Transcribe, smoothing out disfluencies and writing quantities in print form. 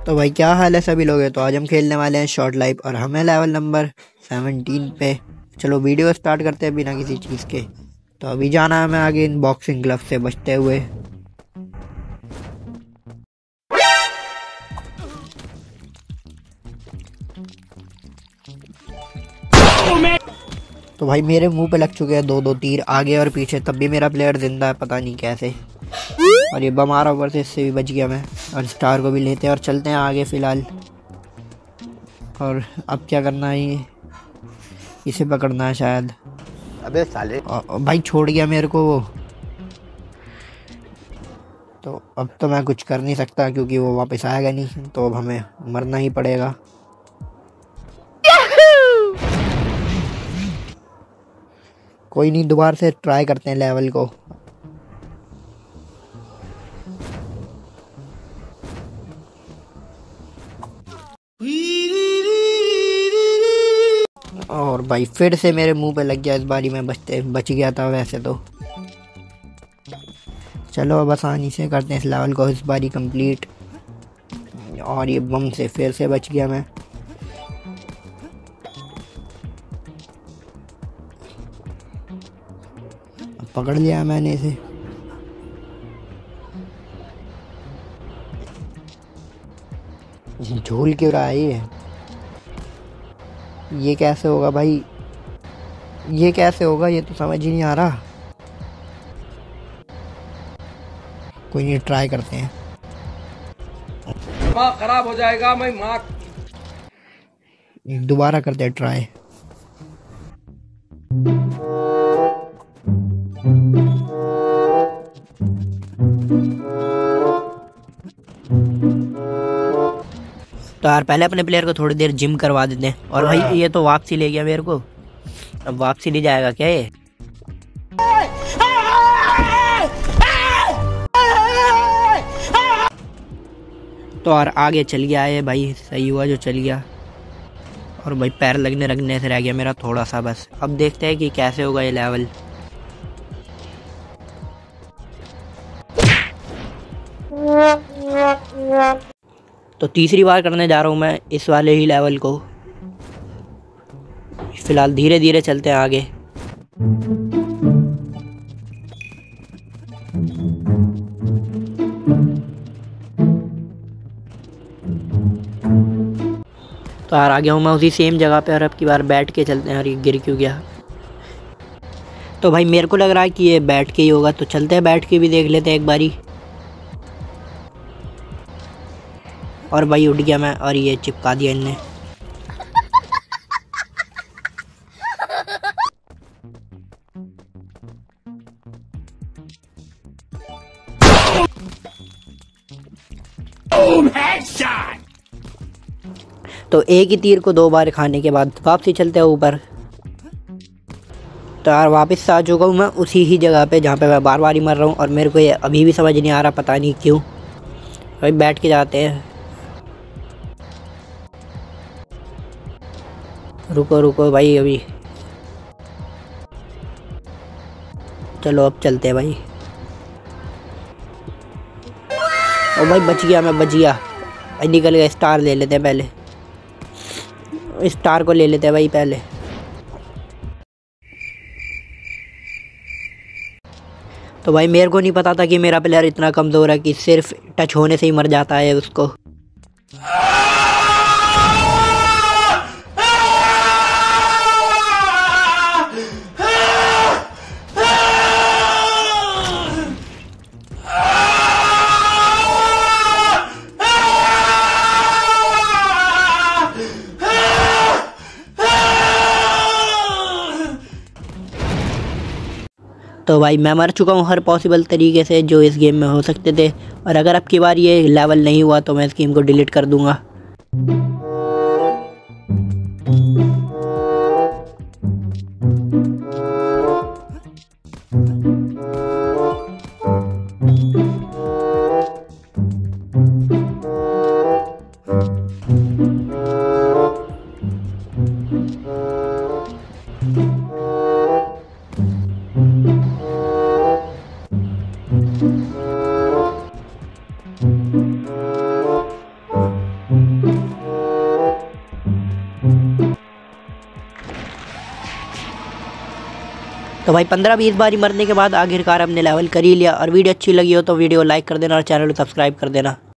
तो भाई क्या हाल है सभी लोग। तो आज हम खेलने वाले हैं शॉर्ट लाइफ और हमें लेवल नंबर 17 पे। चलो वीडियो स्टार्ट करते हैं बिना किसी चीज़ के। तो अभी जाना है हमें आगे इन बॉक्सिंग ग्लव से बचते हुए। तो भाई मेरे मुंह पे लग चुके हैं दो तीर आगे और पीछे, तब भी मेरा प्लेयर जिंदा है, पता नहीं कैसे। और ये बम आ रहा ऊपर से, इससे भी बच गया मैं। और स्टार को भी लेते हैं और चलते हैं आगे फ़िलहाल। और अब क्या करना है, ये इसे पकड़ना है शायद। अबे साले भाई छोड़ गया मेरे को वो। तो अब तो मैं कुछ कर नहीं सकता क्योंकि वो वापस आएगा नहीं, तो अब हमें मरना ही पड़ेगा। कोई नहीं, दोबारा से ट्राई करते हैं लेवल को। और भाई फिर से मेरे मुंह पे लग गया। इस बारी मैं बच गया था वैसे तो। चलो अब आसानी से करते हैं इस लेवल को इस बारी कंप्लीट। और ये बम से फिर से बच गया मैं। पकड़ लिया मैंने इसे। झूल क्यों रहा है ये कैसे होगा भाई, ये कैसे होगा, ये तो समझ ही नहीं आ रहा। कोई नहीं, ट्राई करते हैं। दिमाग खराब हो जाएगा। मैं माँ दोबारा करते हैं ट्राई। तो यार पहले अपने प्लेयर को थोड़ी देर जिम करवा देते हैं। और भाई ये तो वापसी ले गया मेरे को, अब वापसी नहीं जाएगा क्या ये। तो और आगे चल गया है भाई, सही हुआ जो चल गया। और भाई पैर लगने से रह गया मेरा थोड़ा सा बस। अब देखते हैं कि कैसे होगा ये लेवल। तो तीसरी बार करने जा रहा हूँ मैं इस वाले ही लेवल को। फिलहाल धीरे धीरे चलते हैं आगे। तो यार आ गया हूँ मैं उसी सेम जगह पे। और अब की बार बैठ के चलते हैं। और ये गिर क्यों गया। तो भाई मेरे को लग रहा है कि ये बैठ के ही होगा, तो चलते हैं बैठ के भी देख लेते हैं एक बारी। और भाई उठ गया मैं, और ये चिपका दिया इनने। तो एक ही तीर को 2 बार खाने के बाद वापसी चलते हैं ऊपर। तो यार वापस आ चुका हूँ मैं उसी ही जगह पे जहाँ पे मैं बार बार ही मर रहा हूँ। और मेरे को ये अभी भी समझ नहीं आ रहा, पता नहीं क्यों। भाई बैठ के जाते हैं। रुको रुको भाई, अभी चलो अब चलते हैं भाई। ओ भाई बच गया मैं, बच गया भाई, निकल गया। स्टार ले लेते हैं पहले, स्टार को ले लेते हैं भाई पहले। तो भाई मेरे को नहीं पता था कि मेरा प्लेयर इतना कमज़ोर है कि सिर्फ टच होने से ही मर जाता है उसको। तो भाई मैं मर चुका हूँ हर पॉसिबल तरीके से जो इस गेम में हो सकते थे। और अगर अब की बार ये लेवल नहीं हुआ तो मैं इस गेम को डिलीट कर दूँगा। तो भाई 15-20 बारी मरने के बाद आखिरकार हमने लेवल कर ही लिया। और वीडियो अच्छी लगी हो तो वीडियो लाइक कर देना और चैनल को सब्सक्राइब कर देना।